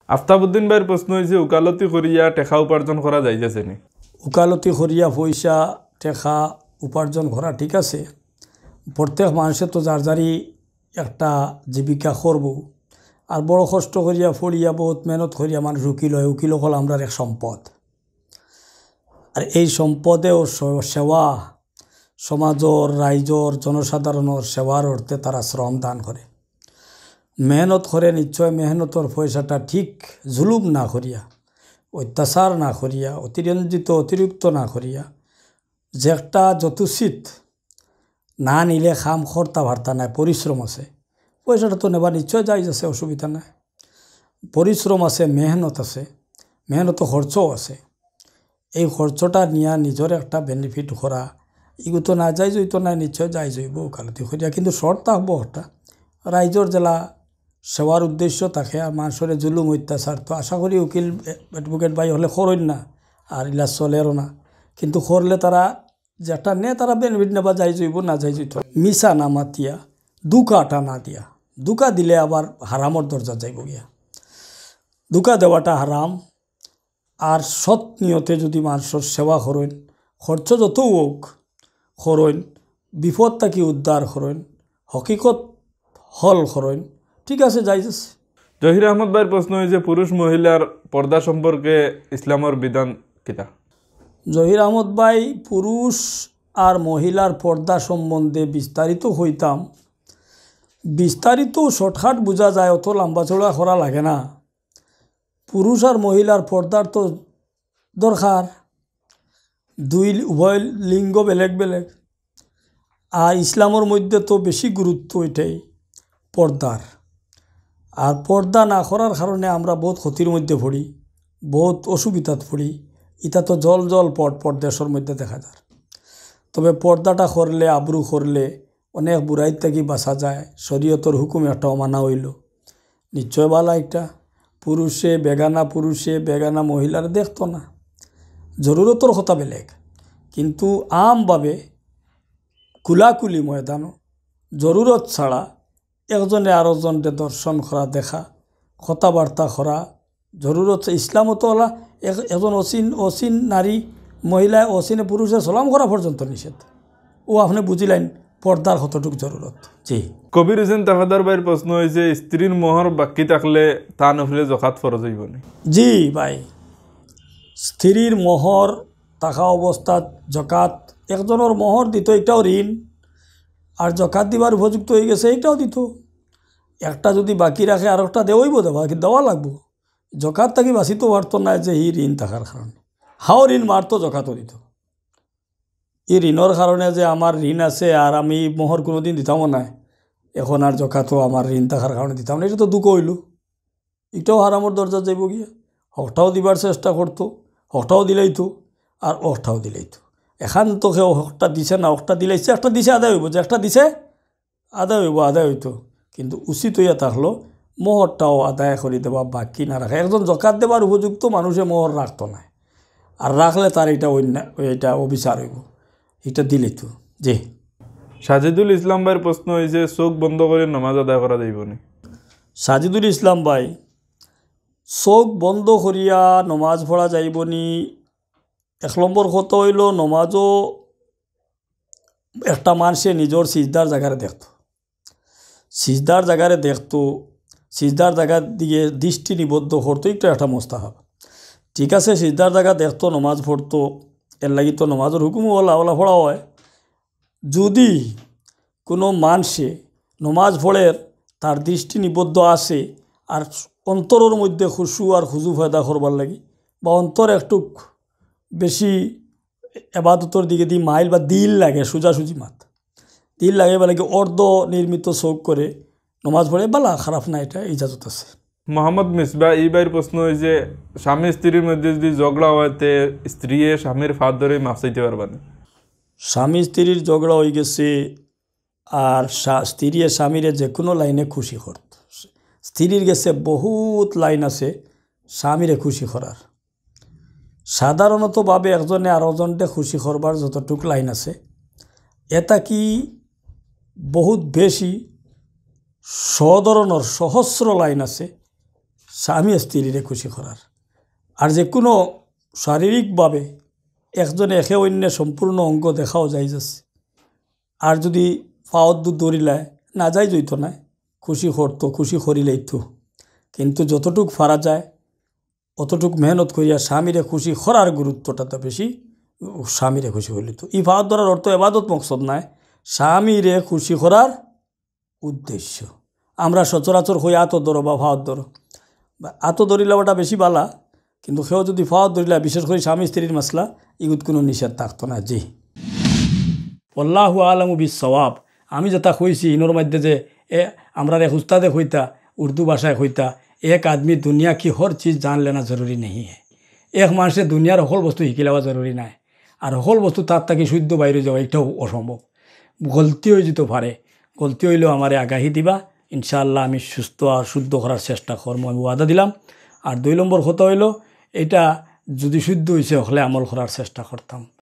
আফতাবউদ্দিন ভাইয়ের প্রশ্ন হয়েছে উকালতি করিয়া টেকা উপার্জন করা যাইতেছে নি? উকালতি করিয়া পয়সা টেকা উপার্জন করা ঠিক আছে। প্রত্যেক মানুষের তো যার যারই একটা জীবিকা করব। আর বড় কষ্ট করিয়া পড়িয়া বহুত মেহনত করিয়া মানুষ উকিল হয়। উকিল হল আমরা এক সম্পদ। আর এই সম্পদেও সেবা সমাজর রাইজর জনসাধারণের সেবার অর্থে তারা শ্রম দান করে, মেহনত করে। নিশ্চয় মেহনতর পয়সাটা ঠিক জুলুম না করিয়া, অত্যাচার না করিয়া, অতিরিক্ত না করিয়া, যে একটা যথোচিত না নিলে খাম খর্তা ভার্তা নাই, পরিশ্রম আছে, পয়সাটা তো নেবা নিশ্চয় যাইজ আছে, অসুবিধা নাই। পরিশ্রম আছে, মেহনত আছে, মেহনত খরচও আছে। এই খরচটা নিয়ে নিজের একটা বেনিফিট করা এগুলো তো না যাইজ হইতো না, নিশ্চয় যাইজ হইব উকালতি করিয়া। কিন্তু শর্ত থাকবো একটা, রাইজর জেলা সেবার উদ্দেশ্য থাকে। আর মানুষের জুলুম অত্যাচার তো আশা করি উকিল অ্যাডভোকেট ভাই হলে খরইন না, আর ইলা চলেরও না। কিন্তু করলে তারা যেটা নে তারা বেনিফিট নেবা যাইজ হইব, না যাইজ হইতো। মিশা না মাতিয়া, দুকাটা না দিয়া। দুকা দিলে আবার হারামর দরজা যাইব গিয়া। দুকা দেওয়াটা হারাম। আর সৎ নিয়তে যদি মানুষের সেবা করেন, খরচ যত হোক করেন, বিপদ থাকি উদ্ধার করেন, হকিকত হল করেন, ঠিক আছে, যাইজ আছে। জহির আহমদ ভাইয়ের প্রশ্ন হয়েছে পুরুষ মহিলার পর্দা সম্পর্কে ইসলামের বিধান কিতা? জহির আহমদ ভাই, পুরুষ আর মহিলার পর্দা সম্বন্ধে বিস্তারিত হইতাম। বিস্তারিত শর্টকাট বোঝা যায়, অত লম্বা চড়া করা লাগে না। পুরুষ আর মহিলার পর্দার তো দরকার, উভয় লিঙ্গ বেলেগ বেলেগ। আর ইসলামের মধ্যে তো বেশি গুরুত্ব এটাই পর্দার। আর পর্দা না করার কারণে আমরা বহুত ক্ষতির মধ্যে পড়ি, বহুত অসুবিধাত পড়ি। এটা তো জল পর্দেশের মধ্যে দেখা যায়। তবে পর্দাটা করলে, আবরু করলে অনেক বুড়াইত থেকে বাঁচা যায়। শরীয়তর হুকুম একটা মানা হইল, নিশ্চয় ভালো। একটা পুরুষে বেগানা মহিলার দেখতো না, জরুরতর কথা বেলেগ। কিন্তু আমভাবে কুলাকুলি ময়দান জরুরত ছাড়া একজনে আরেকজনকে দর্শন করা, দেখা, কথাবার্তা করা জরুরত। ইসলামত হলা একজন অচিন নারী মহিলা অচিনে পুরুষের সালাম করা পর্যন্ত নিষেধ। ও আপনি বুঝিলেন পর্দার কতটুকু জরুরত। জি। কবির হোসেন তাফাদার ভাইয়ের প্রশ্ন হয়েছে স্ত্রীর মোহর বাকি থাকলে তা নফলে জকাত ফরজ হইব নি? জি ভাই, স্ত্রীর মোহর থাকা অবস্থাত জকাত, একজনের মোহর দিত, এটাও ঋণ। আর জকাত দিবার উপযুক্ত হয়ে গেছে, এইটাও দিত। একটা যদি বাকি রাখে আর একটা দেওয়াইব, দেওয়া লাগবো। জকাত থাকি বাঁচিত পারতো না যে ই ঋণ থাকার কারণে। হাও ঋণ মারতো, জকাতও দিত। এই ঋণের কারণে যে আমার ঋণ আছে আর আমি মোহর কোনোদিন দিতামও না, এখন আর জকাতও আমার ঋণ থাকার কারণে দিতাম না, এটা তো দুঃখ হইল। এটাও হারামর দরজা যাইব গিয়া। হকটাও দিবার চেষ্টা করতো, হকটাও দিলাইতো, আর অকটাও দিলাইতো। এখান তো কেউ হকটা দিছে না, অকটা দিলাইছে, একটা দিছে আদায় হইব, যে একটা দিছে আদায় হইব, আদায় হইতো। কিন্তু উচিত হইয়া থাকলো মোহরটাও আদায় করে দেওয়া, বাকি না রাখা। একজন জকাত দেবার উপযুক্ত মানুষে মোহর রাখতো না, আর রাখলে তার এটা অবিচার হইব, এটা দিলেই তো। জি। সাজিদুল ইসলাম ভাইয়ের প্রশ্ন হয়েছে চোখ বন্ধ করে নামাজ আদায় করা যাইব নি? সাজিদুল ইসলাম ভাই, চোখ বন্ধ করিয়া নমাজ পড়া যাইব নি? এক নম্বর কথা হইল, নমাজও একটা মানুষে নিজের সিজদার জায়গায় দেখতো, সিজদার জায়গার দিকে দৃষ্টি নিবদ্ধ করতো, একটু একটা মোস্তাহাব। ঠিক আছে, সিজদার জায়গা দেখতো, নমাজ পড়তো, এর লাগি তো নমাজের হুকুমও ওলা পড়া হয়। যদি কোনো মানুষে নমাজ পড়ে তার দৃষ্টি নিবদ্ধ আসে, আর অন্তরের মধ্যে খুশু আর খুজু ফায়দা করবার লাগি, বা অন্তর একটু বেশি এবাদতর দিকে দিয়ে মাইল বা দিল লাগে, সোজাসুজি মাত দিল লাগে, বা লাগে অর্ধ নির্মিত চোখ করে নমাজ পড়ে, বালা খারাপ না, এটা ইজাজত আছে। মোহাম্মদ মিসবা এই ভাইয়ের প্রশ্ন হয়েছে স্বামী স্ত্রীর মধ্যে যদি ঝগড়া হইতে স্ত্রী স্বামীর ফাঁদ ধরে মাফ চাইতে পারবেন? স্বামী স্ত্রীর ঝগড়া হয়ে গেছে, আর স্ত্রী স্বামীরে যে কোনো লাইনে খুশি করত। স্ত্রীর গেছে বহুত লাইন আছে স্বামীরে খুশি করার। সাধারণতভাবে একজনে আরেকজনকে খুশি করবার যতটুক লাইন আছে, এটা কি বহুত বেশি ধরনের সহস্র লাইন আছে স্বামী স্ত্রীরে খুশি করার। আর যে কোনো শারীরিকভাবে একজনে একে অন্যের সম্পূর্ণ অঙ্গ দেখাও যাই যাচ্ছে। আর যদি পাওয়ার দুধ দৌড়িলায় না যাই যইত না, খুশি করতো, খুশি করিলেই তো। কিন্তু যতটুক ফারা যায় অতটুক মেহনত করিয়া স্বামীরে খুশি করার গুরুত্বটা তো বেশি। স্বামীরে খুশি হইল তো এই ফাওয়াত ধরার অর্থ এবাদত মকসদ নাই, স্বামীরে খুশি করার উদ্দেশ্য। আমরা সচরাচর হই আত ধরো বা ফাওয়াত ধরো, আত ধরিলাটা বেশি বালা, কিন্তু সেও যদি ফাওয়াত ধরিলা, বিশেষ করে স্বামী স্ত্রীর মাসলা, ইগুত কোনো নিষেধ থাকতো না। জি আল্লাহু আলামু বিস-সওয়াব। আমি যেটা কইছি ইনোর মধ্যে যে আমরা এক উস্তাদে কইতা, উর্দু ভাষায় কইতা, এক আদমি দুনিয়া কি হর চিজ জান লেনা জরুরি নেই হে। এক মানুষে দুনিয়ার সকল বস্তু শিকি লওয়া জরুরি নাই, আর সকল বস্তু তার থাকি শুদ্ধ বাইরে যাওয়া এটাও অসম্ভব। গলতি হয়ে যেতে পারে, গলতি হইলেও আমারে আগাহি দিবা, ইনশাআল্লাহ আমি সুস্থ আর শুদ্ধ করার চেষ্টা করব, আমি ওয়াদা দিলাম। আর 2 নম্বর কথা হইল, এটা যদি শুদ্ধ হয়েছে হলে আমল করার চেষ্টা করতাম।